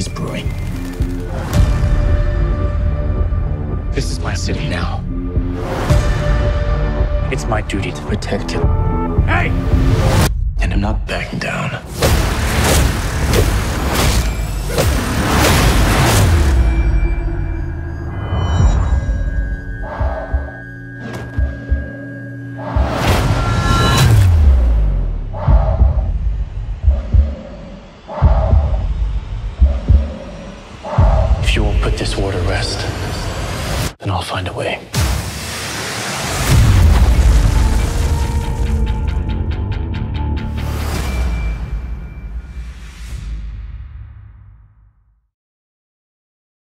is brewing. This is my city now. It's my duty to protect it. Hey! And I'm not backing down. If you won't put this war to rest, then I'll find a way.